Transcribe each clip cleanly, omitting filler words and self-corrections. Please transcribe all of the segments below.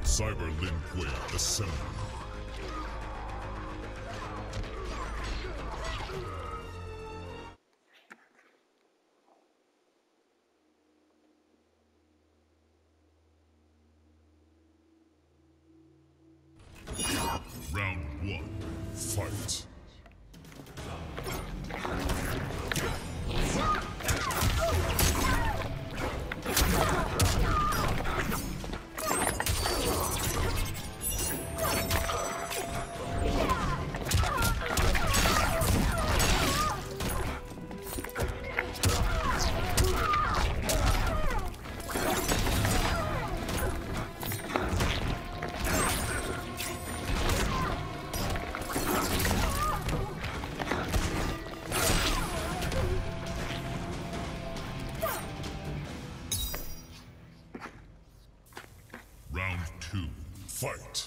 Cyber Lin Kuei assembled. Round 1, fight. Round 2, fight.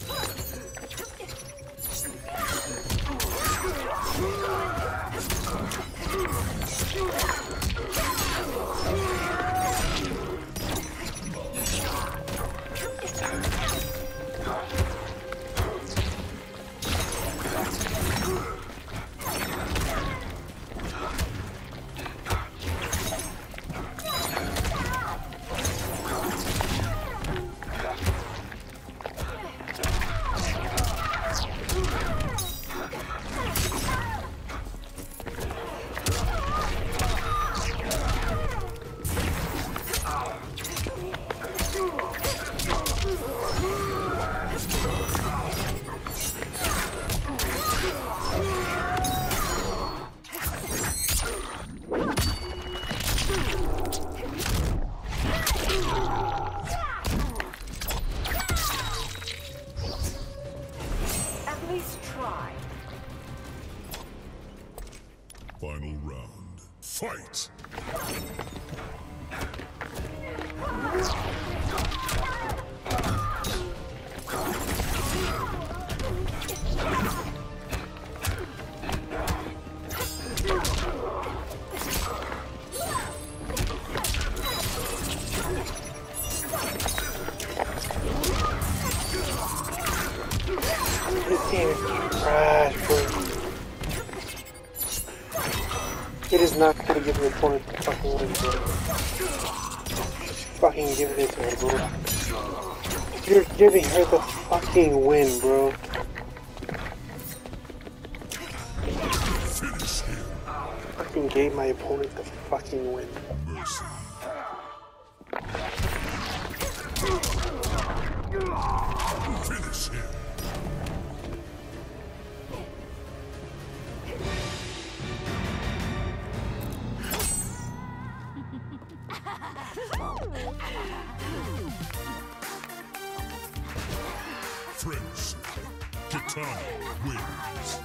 Final round. Fight! This game is trash, bro. It is not gonna give the opponent the fucking win, bro. Fucking give it to her, bro. You're giving her the fucking win, bro. Fucking gave my opponent the fucking win. Mercy. Finish him. Friends, Kitana wins.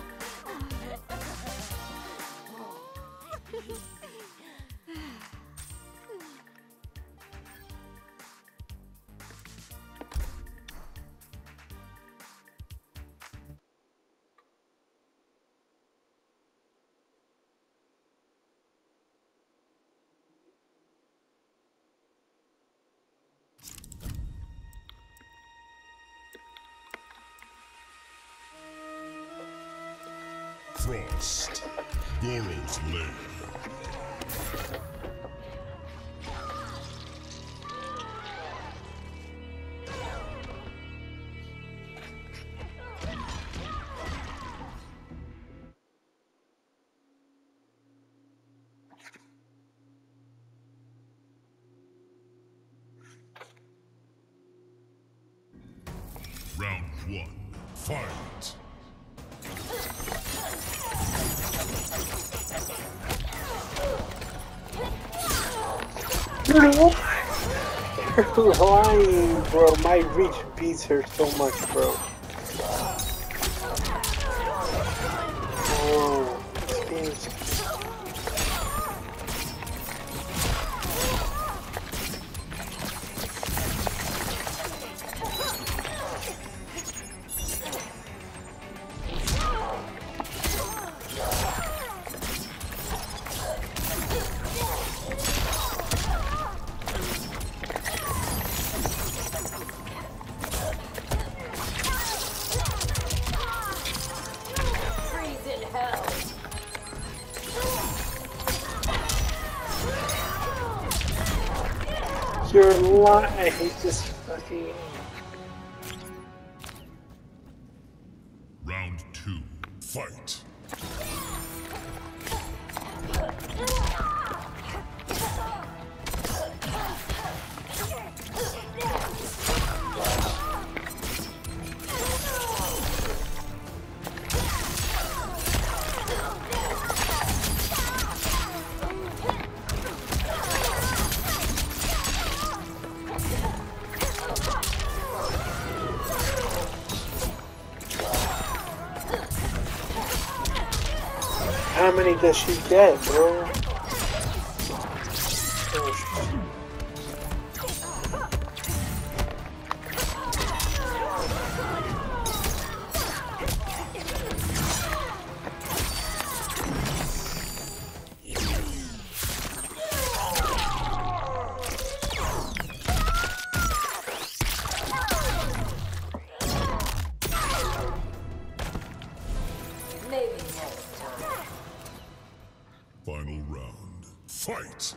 Frost, Goro's Lair. Round 1, fight! You're lying, bro. My reach beats her so much, bro. Oh, this game's... You're lying. He's just fucking. Round 2. Fight. How many does she get, bro? Final round. Fight!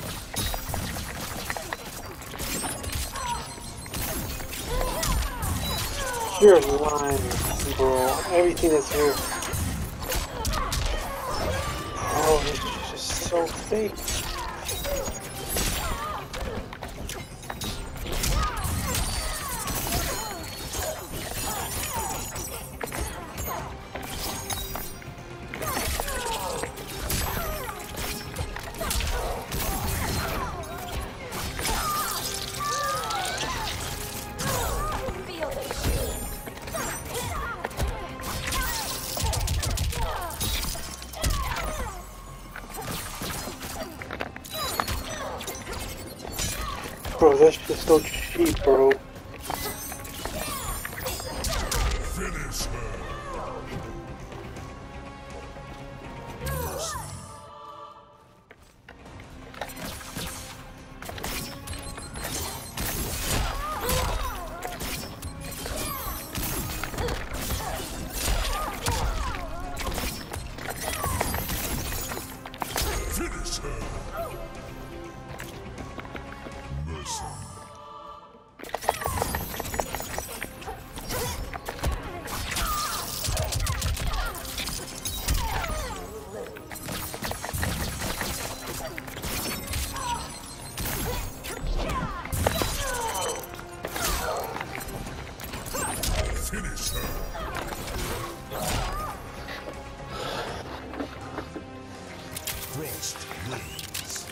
You're lying, bro. Everything that's here. Oh, it's just so fake. Bro, that's just so cheap, bro. Finish her! Finish her! Mercy. Finish her. Frost wins.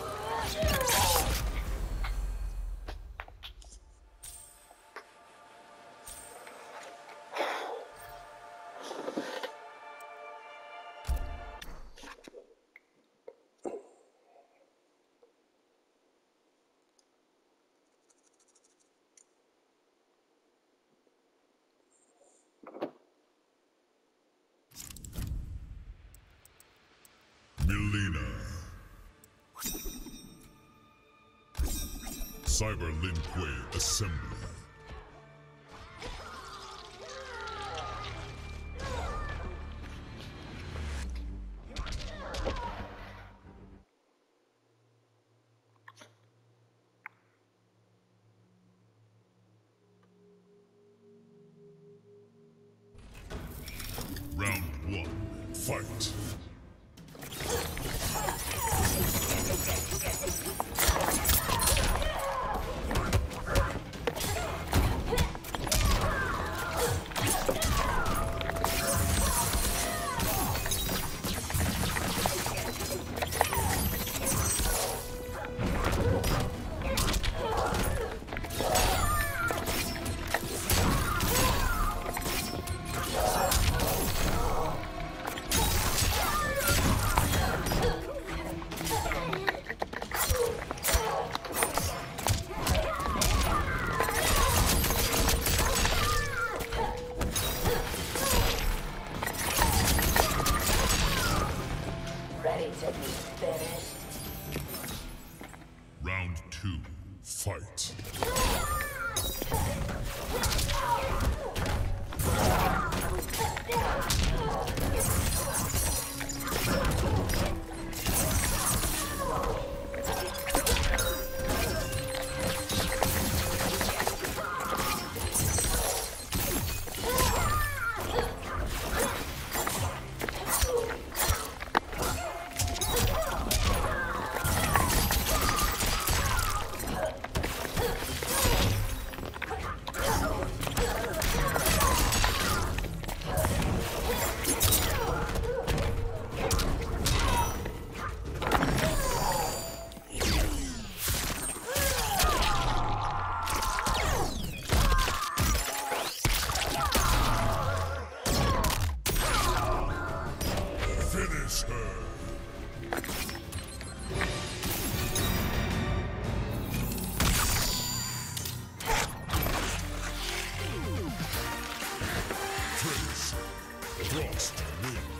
Mileena. Cyber Lin Kuei Assembly. Round 1. Fight. Frost wins.